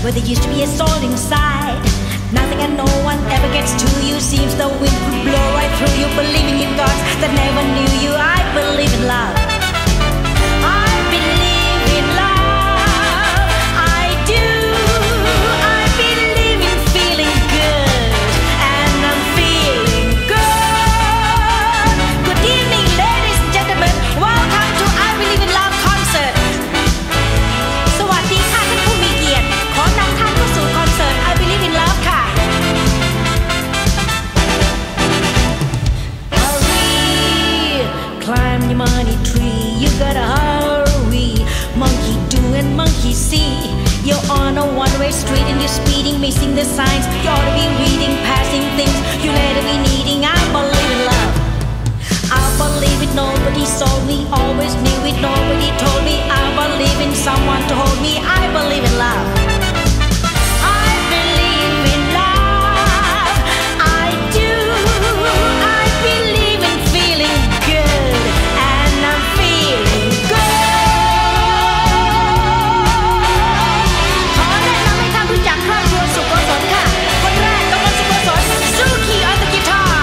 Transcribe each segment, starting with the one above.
where there used to be a soul inside. Nothing and no one ever gets to you. Seems the wind could blow right through you. Believing in gods that never knew you. I believe in love. I believe in love. I do. I believe in feeling good. And I'm feeling good. Good evening, ladies and gentlemen. Welcome to I Believe in Love concert. สวัสดีค่ะท่านผู้มีเกียรติขอนำท่านเข้าสู่คอนเสิร์ต I Believe in Love ค่ะ Climb your money tree, you gotta hurry. Monkey do and monkey see. You're on a one-way street and you're speeding, missing the signs. You ought to be reading, passing things you later be needing. I believe in love. I believe it, nobody sold me. Always knew it, nobody told me. I believe in someone to hold me. I believe in love. I believe in love. I do. I believe in feeling good. And I'm feeling good. ขอแนะนำให้ท่านรู้จักครอบครัวสุขสนค่ะ คนแรกกำลังสุขสน Suki on the guitar.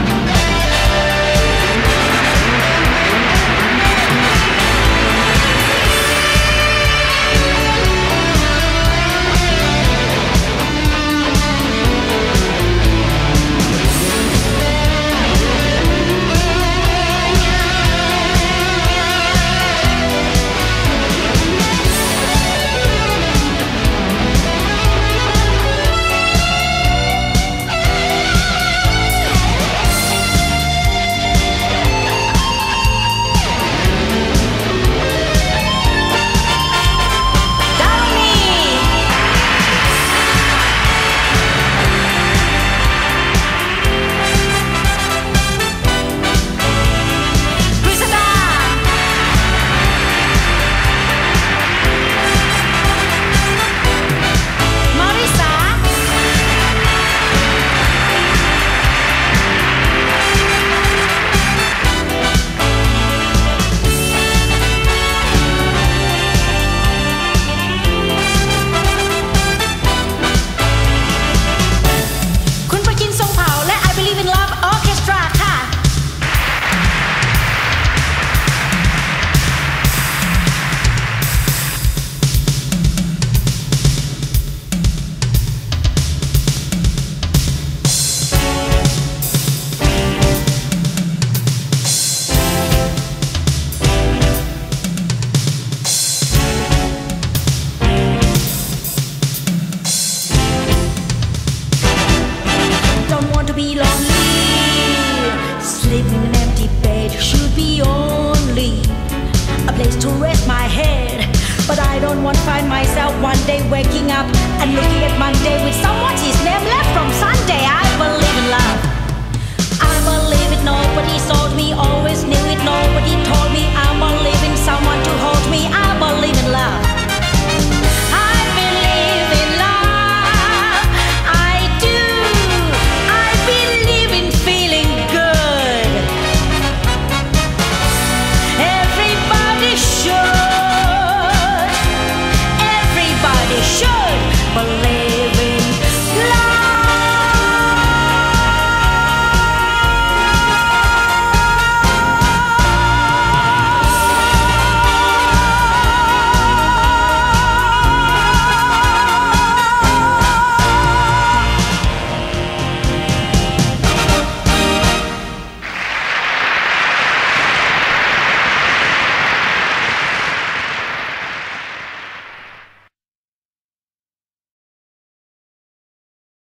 Be lonely, sleeping in an empty bed should be only a place to rest my head. But I don't want to find myself one day waking up and looking at Monday with someone he's